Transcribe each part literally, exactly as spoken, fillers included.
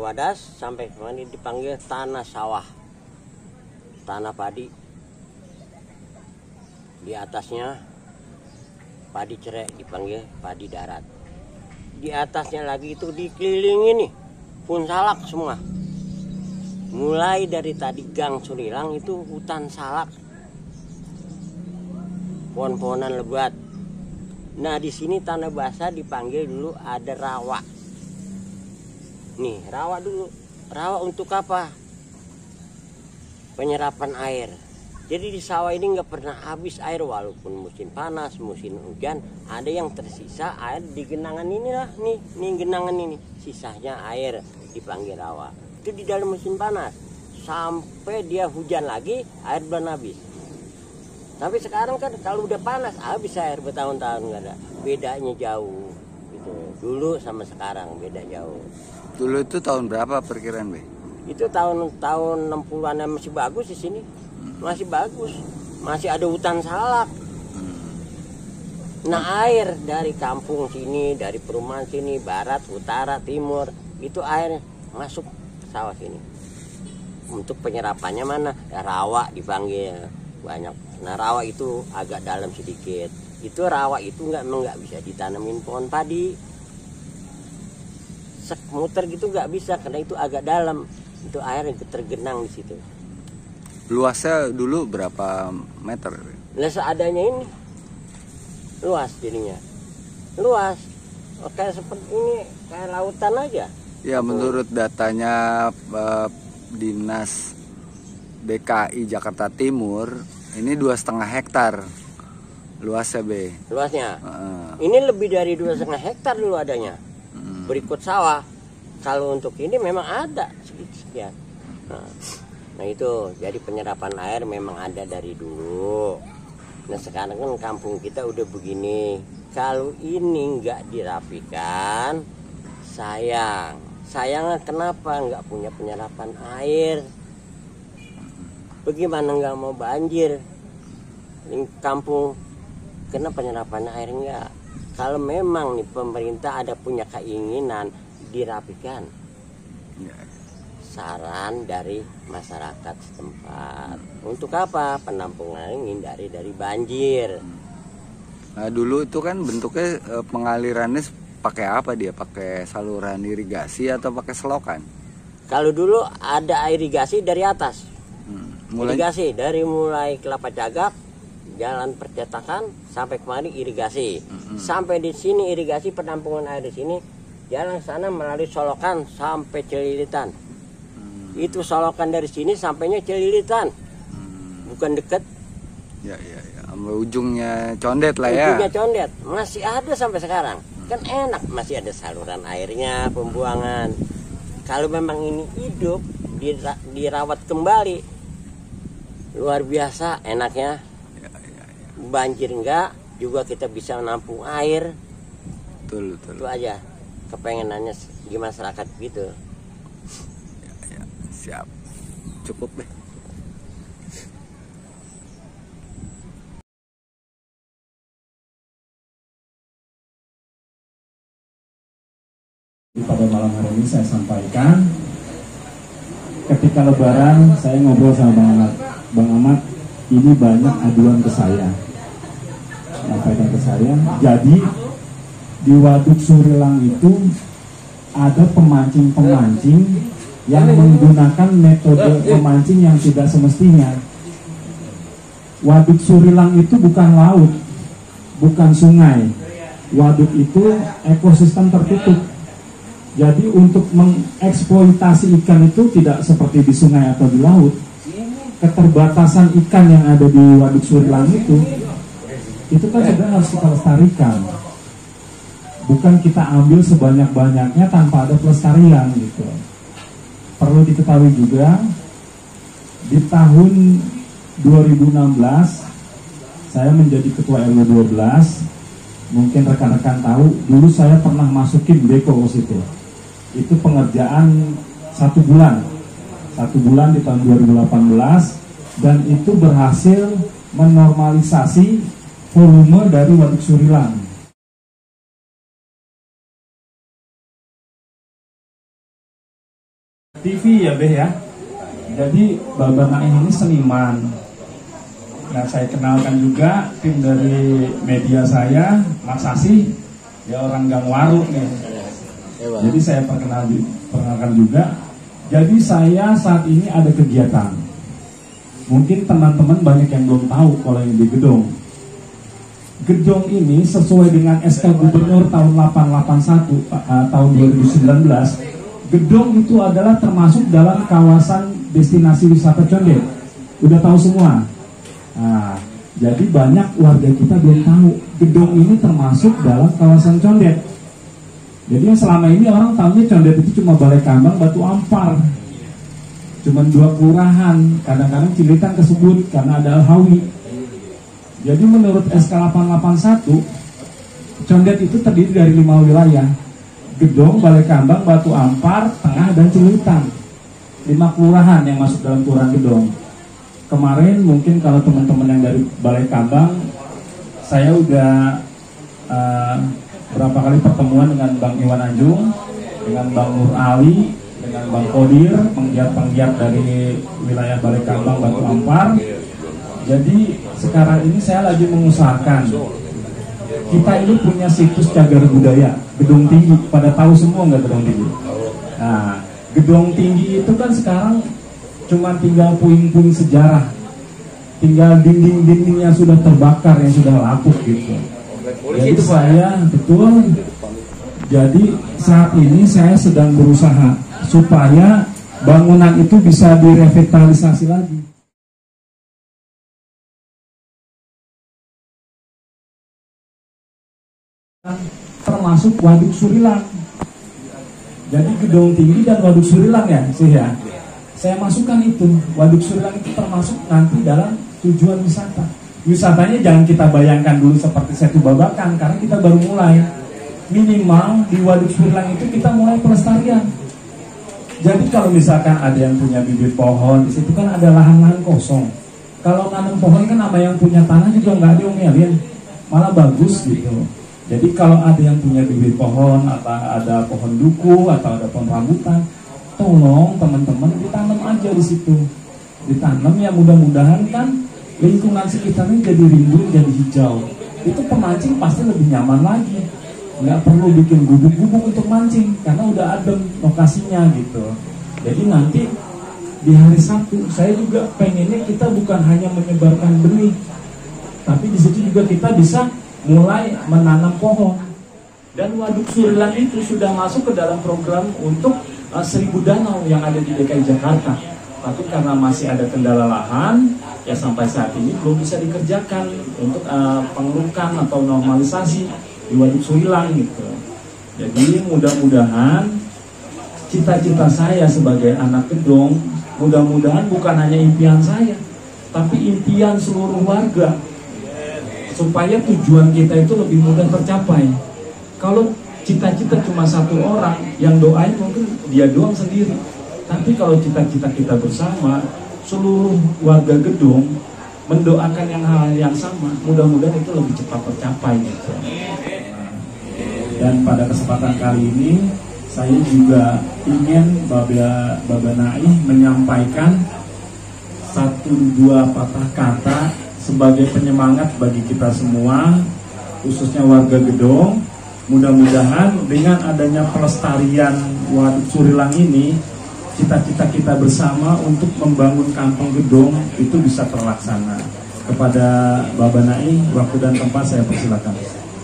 Wadas sampai kemana dipanggil tanah sawah, tanah padi. Di atasnya padi cerai dipanggil padi darat. Di atasnya lagi itu dikelilingi nih pun salak semua. Mulai dari tadi Gang Surilang itu hutan salak, pohon-pohonan lebat. Nah di sini tanah basah dipanggil dulu ada rawa. Nih rawa dulu, rawa untuk apa? Penyerapan air. Jadi di sawah ini nggak pernah habis air walaupun musim panas, musim hujan, ada yang tersisa air di genangan inilah nih, nih genangan ini sisanya air dipanggil rawa. Itu di dalam musim panas sampai dia hujan lagi air belum habis. Tapi sekarang kan kalau udah panas habis air bertahun-tahun nggak ada. Bedanya jauh gitu. Dulu sama sekarang beda jauh. Dulu itu tahun berapa perkiraan, Be? Itu tahun tahun enam puluhan masih bagus di sini. Masih bagus. Masih ada hutan salak. Nah, air dari kampung sini, dari perumahan sini, barat, utara, timur, itu air masuk ke sawah sini. Untuk penyerapannya mana? Ya, rawa dipanggil banyak. Nah rawa itu agak dalam sedikit. Itu rawa itu nggak nggak bisa ditanamin pohon padi. Sek muter gitu nggak bisa karena itu agak dalam. Itu air yang tergenang di situ. Luasnya dulu berapa meter? Nah seadanya ini luas jadinya. Luas. Oh, kayak seperti ini kayak lautan aja. Ya menurut datanya uh, Dinas D K I Jakarta Timur ini dua setengah hektar luasnya, Be. Luasnya. Uh. Ini lebih dari dua setengah hektar dulu adanya. Hmm. Berikut sawah. Kalau untuk ini memang ada sedikit sekian. Nah, nah itu jadi penyerapan air memang ada dari dulu. Nah sekarang kan kampung kita udah begini. Kalau ini nggak dirapikan, sayang. Sayangnya kenapa nggak punya penyerapan air? Bagaimana nggak mau banjir di kampung? Kena penyerapan air enggak? Kalau memang nih pemerintah ada punya keinginan dirapikan, saran dari masyarakat setempat. Untuk apa? Penampungan menghindari dari banjir. Nah dulu itu kan bentuknya pengalirannya pakai apa dia? Pakai saluran irigasi atau pakai selokan? Kalau dulu ada irigasi dari atas. Mulai... Irigasi dari mulai Kelapa Jagak, jalan percetakan sampai kemari irigasi. Mm-hmm. Sampai di sini irigasi penampungan air di sini, jalan sana melalui solokan sampai Celilitan. Mm-hmm. Itu solokan dari sini sampainya Celilitan. Mm-hmm. Bukan deket. Ya ya ya, ujungnya condet lah ya. Ujungnya condet, masih ada sampai sekarang. Mm-hmm. Kan enak masih ada saluran airnya, pembuangan. Kalau memang ini hidup dirawat kembali. Luar biasa enaknya. Ya, ya, ya. Banjir enggak, juga kita bisa menampung air. Betul, betul. Itu aja kepengenannya di masyarakat gitu. Ya, ya. Siap. Cukup deh. Pada malam hari ini saya sampaikan, ketika Lebaran saya ngobrol sama Bang Ahmad. Bang Ahmad, ini banyak aduan ke saya, sampaikan ke saya. Jadi di Waduk Surilang itu ada pemancing-pemancing yang menggunakan metode memancing yang tidak semestinya. Waduk Surilang itu bukan laut, bukan sungai. Waduk itu ekosistem tertutup. Jadi untuk mengeksploitasi ikan itu tidak seperti di sungai atau di laut. Keterbatasan ikan yang ada di Waduk Surilang itu, itu kan sebenarnya harus kita lestarikan. Bukan kita ambil sebanyak-banyaknya tanpa ada pelestarian gitu. Perlu diketahui juga, di tahun dua ribu enam belas saya menjadi ketua R W dua belas. Mungkin rekan-rekan tahu, dulu saya pernah masukin Beko ke situ. Itu pengerjaan satu bulan. Satu bulan di tahun dua ribu delapan belas, dan itu berhasil menormalisasi volume dari Waduk Surilang. T V ya Beh ya. Jadi Baba Naih ini seniman. Nah saya kenalkan juga tim dari media saya, Mas Sasi, ya orang Gang Waru nih. Jadi saya perkenal, perkenalkan juga. Jadi saya saat ini ada kegiatan. Mungkin teman-teman banyak yang belum tahu kalau yang di Gedong. Gedong ini sesuai dengan S K Gubernur tahun delapan delapan satu uh, tahun dua ribu sembilan belas. Gedong itu adalah termasuk dalam kawasan destinasi wisata Condet. Udah tahu semua. Nah, jadi banyak warga kita belum tahu Gedong ini termasuk dalam kawasan Condet. Jadi yang selama ini orang tahunya Condet itu cuma Balai Kambang, Batu Ampar, cuma dua kelurahan, kadang-kadang Cililitan kesebut karena ada Al-Hawi. Jadi menurut S K delapan delapan satu, Condet itu terdiri dari lima wilayah: Gedong, Balai Kambang, Batu Ampar, Tengah, dan Cililitan. Lima kelurahan yang masuk dalam kelurahan Gedong. Kemarin mungkin kalau teman-teman yang dari Balai Kambang, saya udah uh, berapa kali pertemuan dengan Bang Iwan Anjung, dengan Bang Nur Ali, dengan Bang Kodir, penggiat-penggiat dari wilayah Balai Kambang, Batu Ampar. Jadi sekarang ini saya lagi mengusahakan, kita ini punya situs cagar budaya Gedong Tinggi. Pada tahu semua nggak Gedong Tinggi? Nah, Gedong Tinggi itu kan sekarang cuma tinggal puing-puing sejarah, tinggal dinding-dinding yang sudah terbakar, yang sudah lapuk gitu. Jadi saya betul. Jadi saat ini saya sedang berusaha supaya bangunan itu bisa direvitalisasi lagi. Termasuk Waduk Surilang. Jadi Gedong Tinggi dan Waduk Surilang ya sih ya. Saya masukkan itu, Waduk Surilang itu termasuk nanti dalam tujuan wisata. Wisatanya jangan kita bayangkan dulu seperti Setu Babakan, karena kita baru mulai. Minimal di Waduk Surilang itu kita mulai pelestarian. Jadi kalau misalkan ada yang punya bibit pohon, di situ kan ada lahan-lahan kosong. Kalau nanam pohon kan sama yang punya tanah juga nggak diomelin, malah bagus gitu. Jadi kalau ada yang punya bibit pohon, atau ada pohon duku, atau ada pohon rambutan, tolong teman-teman ditanam aja di situ. Ditanam ya, mudah-mudahan kan lingkungan sekitarnya jadi rimbun, jadi hijau. Itu pemancing pasti lebih nyaman lagi. Nggak perlu bikin gubuk-gubuk untuk mancing, karena udah adem lokasinya gitu. Jadi nanti di hari Sabtu saya juga pengennya kita bukan hanya menyebarkan benih, tapi di situ juga kita bisa mulai menanam pohon. Dan Waduk Surilang itu sudah masuk ke dalam program untuk uh, seribu danau yang ada di D K I Jakarta. Tapi karena masih ada kendala lahan, ya sampai saat ini belum bisa dikerjakan untuk uh, pengerukan atau normalisasi di Waduk Surilang gitu. Jadi mudah-mudahan cita-cita saya sebagai anak Gedong, mudah-mudahan bukan hanya impian saya, tapi impian seluruh warga, supaya tujuan kita itu lebih mudah tercapai. Kalau cita-cita cuma satu orang yang doain, mungkin dia doang sendiri. Tapi kalau cita-cita kita bersama, seluruh warga Gedong mendoakan yang hal yang sama, mudah-mudahan itu lebih cepat tercapai gitu. Dan pada kesempatan kali ini saya juga ingin Baba, Baba Naih menyampaikan satu dua patah kata sebagai penyemangat bagi kita semua, khususnya warga Gedong. Mudah-mudahan dengan adanya pelestarian Waduk Surilang ini, cita-cita kita bersama untuk membangun kampung Gedong itu bisa terlaksana. Kepada Baba Naih, waktu dan tempat saya persilakan.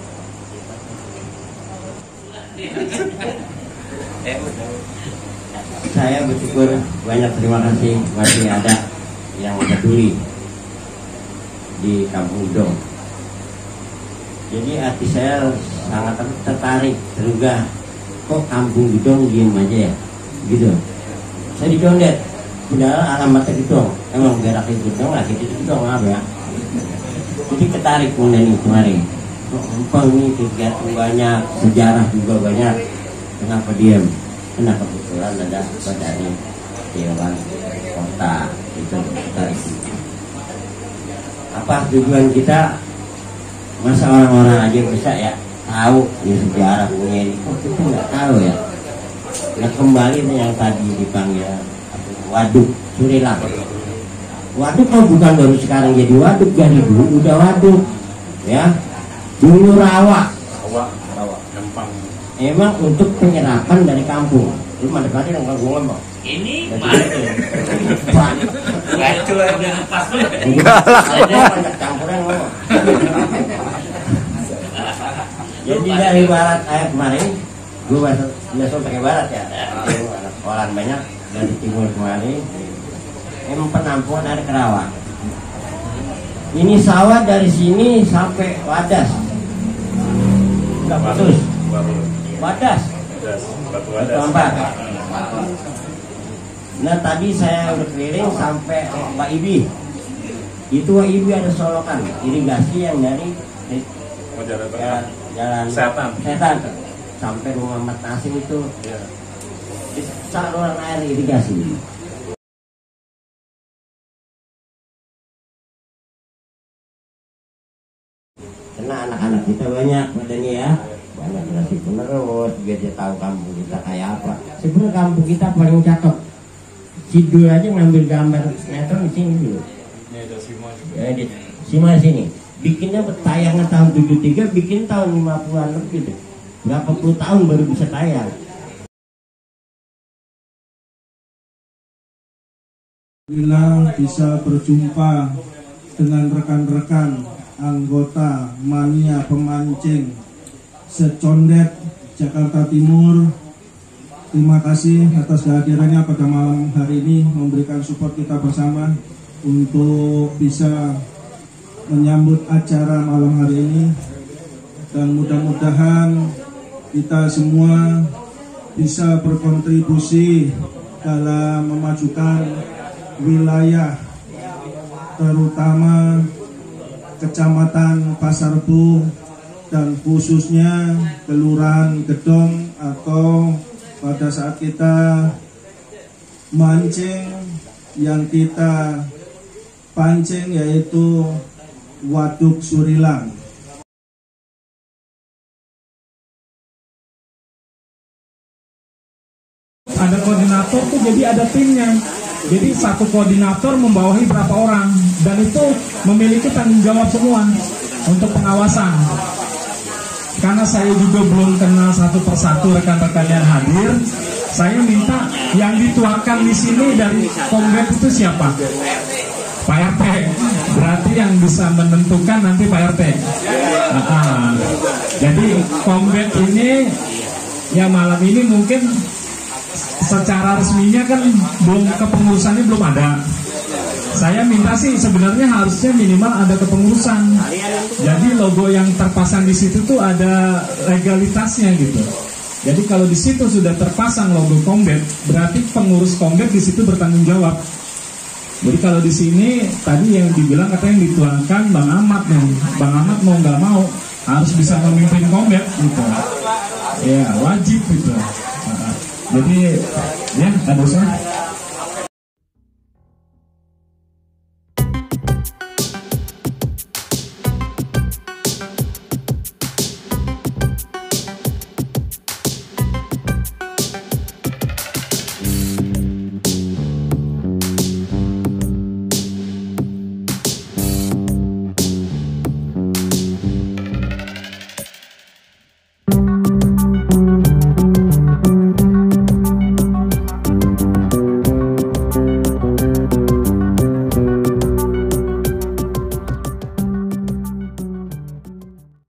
Saya bersyukur, banyak terima kasih masih ada yang peduli di Kampung Gedong. Jadi hati saya sangat tertarik, tergugah. Kok Kampung Gedong diem aja ya, gitu. Saya di Condet, udah alamatnya Gedong. Emang geraknya Gedong, lagi di Gedong apa ya? Jadi ketarik kemudian ini kemarin. Kok empang nih, kegiatan banyak, sejarah juga banyak. Kenapa diem? Karena kebetulan ada dari Dewan Kota itu tertarik. Apa tujuan kita? Masa orang-orang aja bisa ya tahu ya sejarah punya ini, kok kita nggak tahu ya? Nah kembali yang tadi dipanggil waduk Surilang. Waduk kalau bukan baru sekarang jadi waduk, dari dulu udah waduk ya. Dulu rawa, rawa, gampang. Emang untuk penyerapan dari kampung. Lu mana kali yang gue ngomong? Ini Gacul aja pas tuh. banyak campuran ngomong. Jadi dari barat ayat kemarin, gue biasa pakai barat ya. Orang banyak dari timur kemarin. Emang penampungan dari Kerawang. Ini sawah dari sini sampai Wadas. Enggak putus. Wadas. Batu Ampat. Nah tadi saya udah keliling sampai Pak Ibi. Itu Pak Ibi ada solokan irigasi yang dari ya, jalan setan. setan sampai Muhammad Nasim itu ya. Saluran air irigasi. Karena anak-anak kita banyak pada nih ya, banyak generasi penerus biar dia tahu kampung kita kayak apa. Sebenarnya kampung kita paling cakep. Sidul aja ngambil gambar sinetron di sini dulu. Ini ada Sima juga. Ya, di Sima sini. Bikinnya tayangan tahun tujuh puluh tiga, bikin tahun lima puluhan lebih deh. Berapa puluh tahun baru bisa tayang. Bila bisa berjumpa dengan rekan-rekan anggota mania pemancing secondet Jakarta Timur. Terima kasih atas kehadirannya pada malam hari ini, memberikan support kita bersama untuk bisa menyambut acara malam hari ini. Dan mudah-mudahan kita semua bisa berkontribusi dalam memajukan wilayah, terutama Kecamatan Pasar Rebo dan khususnya Kelurahan Gedong, atau pada saat kita mancing yang kita pancing yaitu Waduk Surilang. Ada koordinator tuh, jadi ada timnya. Jadi satu koordinator membawahi berapa orang, dan itu memiliki tanggung jawab semua untuk pengawasan. Karena saya juga belum kenal satu persatu rekan-rekan yang hadir, saya minta yang dituakan di sini dari Kombet itu siapa? Pak R T. Berarti yang bisa menentukan nanti Pak R T. Nah, jadi Kombet ini ya malam ini mungkin secara resminya kan belum, kepengurusannya belum ada. Saya minta sih sebenarnya harusnya minimal ada kepengurusan. Jadi logo yang terpasang di situ tuh ada legalitasnya gitu. Jadi kalau di situ sudah terpasang logo Kombet, berarti pengurus Kombet di situ bertanggung jawab. Jadi kalau di sini tadi yang dibilang katanya yang dituangkan Bang Ahmad nih, Bang Ahmad mau nggak mau harus bisa memimpin Kombet gitu. Ya wajib gitu. Jadi ya ada usah.